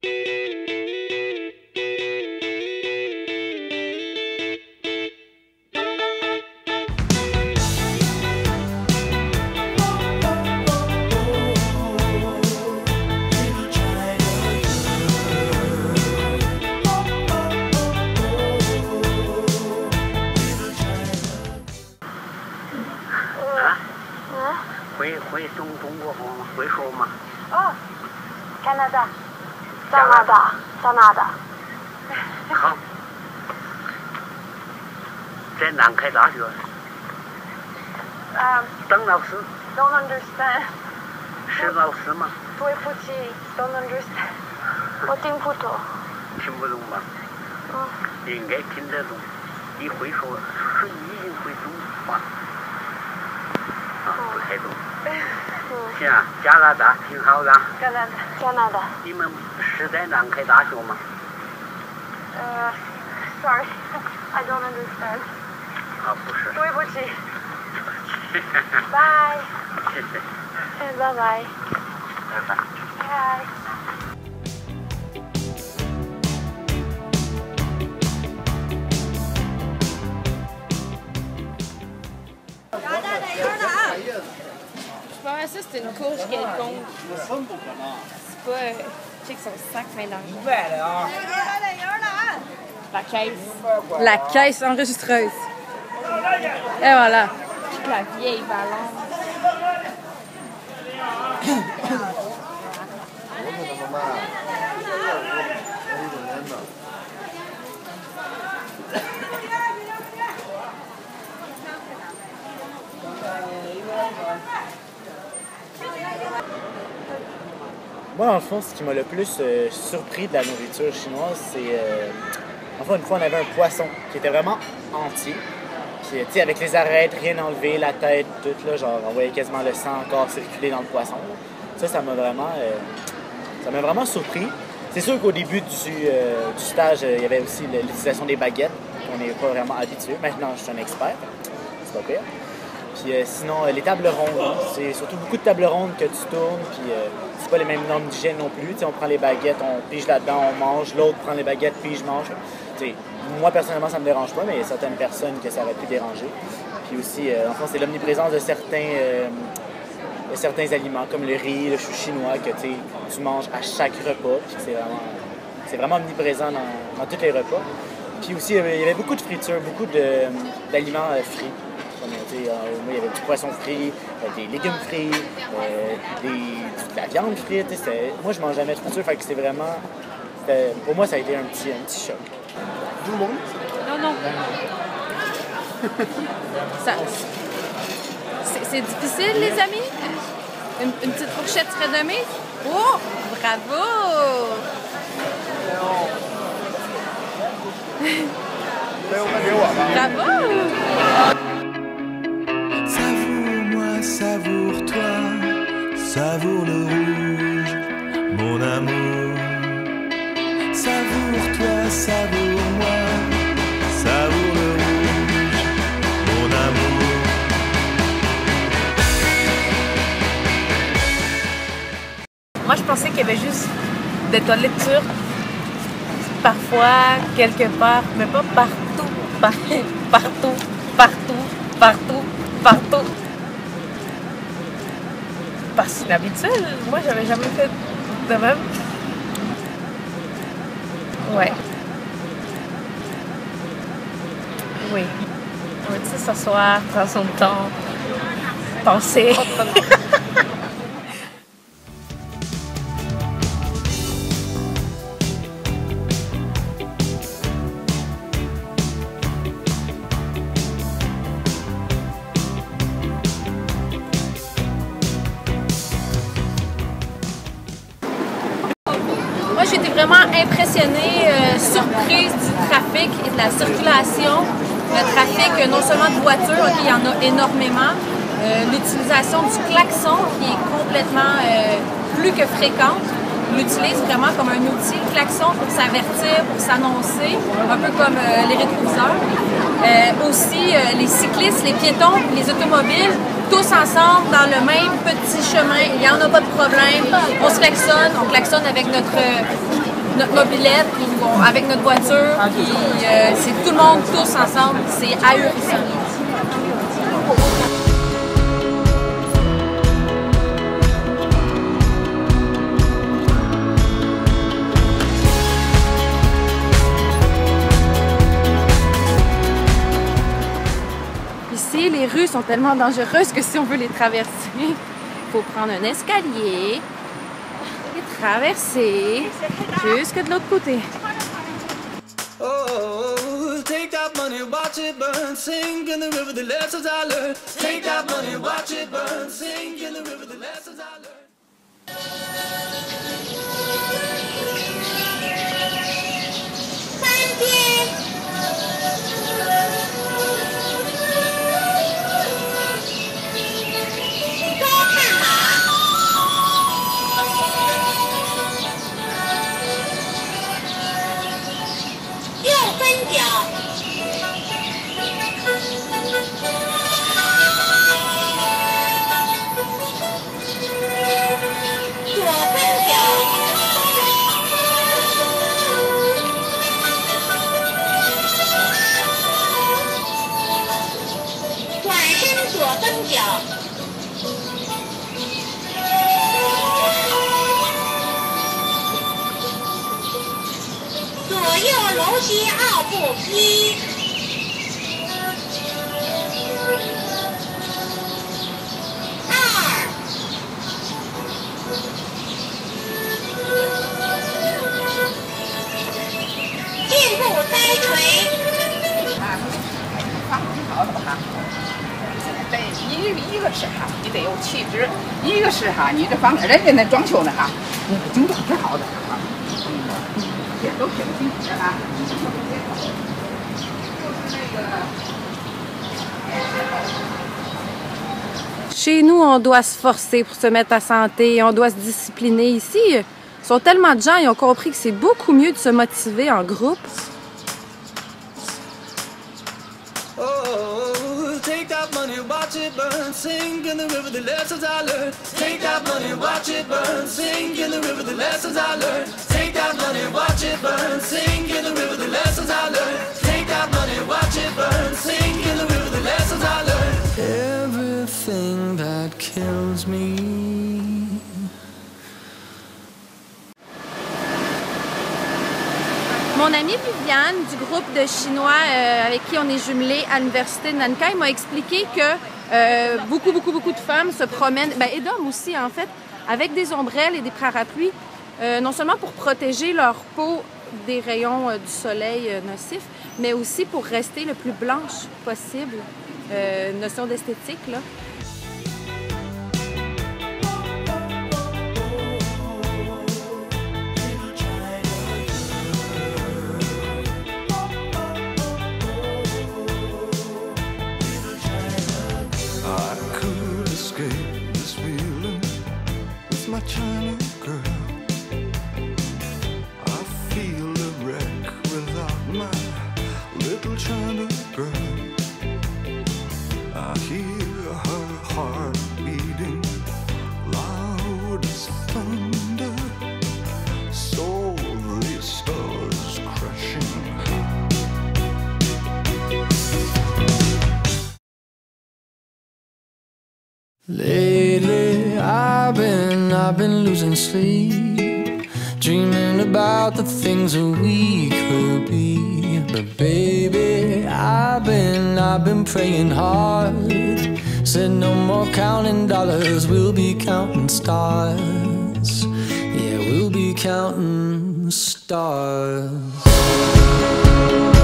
会中国话吗？会说吗？ 哦，加拿大，加拿大，加拿大。 好，在南开大学。当老师。 Don't understand。 是老师吗？ 对不起 ，Don't understand。我听不懂。 听不懂吧？应该听得懂。你会说，是已经会中话。不太懂。行啊，加拿大挺好的。 加拿大，加拿大。 你们是在南开大学吗 ？Sorry, I don't understand。 不是。 对不起。Bye。 谢谢。 拜拜。 拜拜。 拜。 Ça, c'est une couche quelconque. C'est pas. Check son sac plein d'argent. La caisse. La caisse enregistreuse. Et voilà. La vieille balance. Moi, dans le fond, ce qui m'a le plus surpris de la nourriture chinoise, c'est... Enfin, une fois, on avait un poisson qui était vraiment entier. Puis, tu sais, avec les arêtes, rien enlevé, la tête, tout, là, genre, on voyait quasiment le sang encore circuler dans le poisson. Ça m'a vraiment surpris. C'est sûr qu'au début du stage, il y avait aussi l'utilisation des baguettes. On n'est pas vraiment habitué. Maintenant, je suis un expert. C'est pas pire. Puis sinon, les tables rondes, c'est surtout beaucoup de tables rondes que tu tournes, puis c'est pas les mêmes normes d'hygiène non plus. T'sais, on prend les baguettes, on pige là-dedans, on mange, l'autre prend les baguettes, pige, mange. T'sais, moi, personnellement, ça me dérange pas, mais il y a certaines personnes que ça aurait pu déranger. Puis aussi, en fait, c'est l'omniprésence de certains aliments, comme le riz, le chou chinois, que tu manges à chaque repas, puis c'est vraiment omniprésent dans tous les repas. Puis aussi, il y avait beaucoup de fritures, beaucoup d'aliments frits. Moi, il y avait du poisson frit, des légumes frits, de la viande frite. Moi, je mange jamais de friture, fait que c'est vraiment... Pour moi, ça a été un petit choc. Tout le monde? Non. C'est difficile, les amis? Une petite fourchette serait de mise? Oh! Bravo! Bravo! Savoure-moi, savoure-toi, savoure le rouge, mon amour. Savoure-toi, savoure-moi, savoure le rouge, mon amour. Moi, je pensais qu'il y avait juste des toilettes turques, parfois, quelque part, mais pas partout, partout. Parce que c'est inhabituel. Moi, j'avais jamais fait de même. Ouais. Oui. On va dire s'asseoir, prendre son temps, penser. Moi, j'étais vraiment impressionnée, surprise du trafic et de la circulation. Le trafic, non seulement de voitures, il y en a énormément. L'utilisation du klaxon qui est complètement plus que fréquente. On l'utilise vraiment comme un outil, le klaxon, pour s'avertir, pour s'annoncer, un peu comme les rétroviseurs. Aussi, les cyclistes, les piétons, les automobiles, tous ensemble dans le même petit chemin. Il n'y en a pas de problème. On se klaxonne, on klaxonne avec notre notre mobilette ou avec notre voiture. Puis c'est tout le monde, tous ensemble. C'est ahurissant. Ici, les rues sont tellement dangereuses que si on veut les traverser, il faut prendre un escalier et traverser jusque de l'autre côté. Oh, take that money, watch it burn, sing in the river, the lessons I learned. Take that money, watch it burn, sing in the river, the lessons I learned. 一个是哈，你得有气质；一个是哈，你这房人家那装修呢哈，那个精装是好的啊，这都挺精致啊。 Chez nous, on doit se forcer pour se mettre à santé, on doit se discipliner. Ici, il y a tellement de gens, ils ont compris que c'est beaucoup mieux de se motiver en groupe. Take that money, watch it burn, sing in the river, the lessons I learned. Take that money, watch it burn, sing in the river, the lessons I learned. Take that money, watch it burn, sing in the river, the lessons I learned. Take that money, watch it burn, sing in the river, the lessons I learned. Everything that kills me. Mon amie Viviane du groupe de Chinois avec qui on est jumelés à l'université de Nankai m'a expliqué que beaucoup de femmes se promènent, et d'hommes aussi en fait, avec des ombrelles et des parapluies, non seulement pour protéger leur peau des rayons du soleil nocif, mais aussi pour rester le plus blanche possible. Notion d'esthétique là. My China girl, I feel a wreck without my little China girl. I hear her heart beating loud as thunder, soul-ly stars crashing. Lately I've been losing sleep, dreaming about the things that we could be. But baby, I've been praying hard. Said no more counting dollars, we'll be counting stars. Yeah, we'll be counting stars.